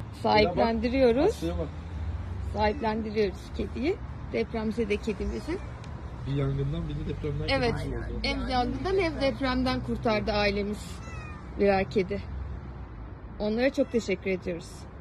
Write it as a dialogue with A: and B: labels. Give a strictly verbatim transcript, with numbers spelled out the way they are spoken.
A: sahiplendiriyoruz. Sahiplendiriyoruz kediyi. Depremzede kedimizi.
B: Bir yangından bir de depremden.
A: Evet. Hem yangından hem depremden kurtardı ailemiz birer kedi. Onlara çok teşekkür ediyoruz.